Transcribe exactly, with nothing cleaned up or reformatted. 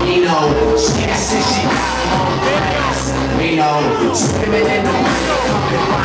You know, she said she got more grass. We know, swimming in the water, coming right.